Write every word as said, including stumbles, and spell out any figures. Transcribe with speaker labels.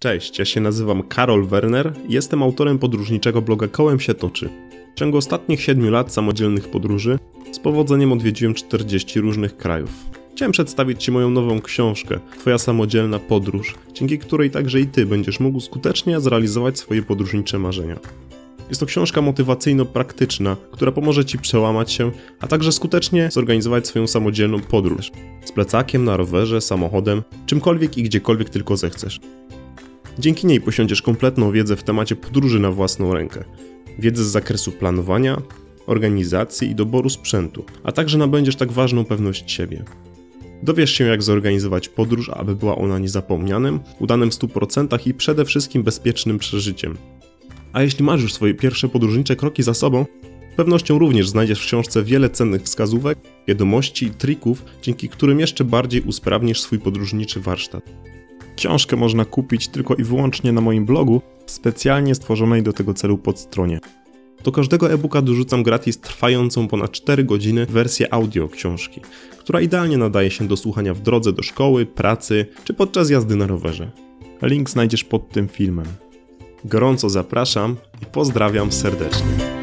Speaker 1: Cześć, ja się nazywam Karol Werner i jestem autorem podróżniczego bloga Kołem się toczy. W ciągu ostatnich siedmiu lat samodzielnych podróży z powodzeniem odwiedziłem czterdzieści różnych krajów. Chciałem przedstawić Ci moją nową książkę, Twoja samodzielna podróż, dzięki której także i Ty będziesz mógł skutecznie zrealizować swoje podróżnicze marzenia. Jest to książka motywacyjno-praktyczna, która pomoże Ci przełamać się, a także skutecznie zorganizować swoją samodzielną podróż. Z plecakiem, na rowerze, samochodem, czymkolwiek i gdziekolwiek tylko zechcesz. Dzięki niej posiądziesz kompletną wiedzę w temacie podróży na własną rękę. Wiedzę z zakresu planowania, organizacji i doboru sprzętu, a także nabędziesz tak ważną pewność siebie. Dowiesz się, jak zorganizować podróż, aby była ona niezapomnianym, udanym w stu procentach i przede wszystkim bezpiecznym przeżyciem. A jeśli masz już swoje pierwsze podróżnicze kroki za sobą, z pewnością również znajdziesz w książce wiele cennych wskazówek, wiadomości i trików, dzięki którym jeszcze bardziej usprawnisz swój podróżniczy warsztat. Książkę można kupić tylko i wyłącznie na moim blogu, specjalnie stworzonej do tego celu podstronie. Do każdego e-booka dorzucam gratis trwającą ponad cztery godziny wersję audio książki, która idealnie nadaje się do słuchania w drodze do szkoły, pracy czy podczas jazdy na rowerze. Link znajdziesz pod tym filmem. Gorąco zapraszam i pozdrawiam serdecznie.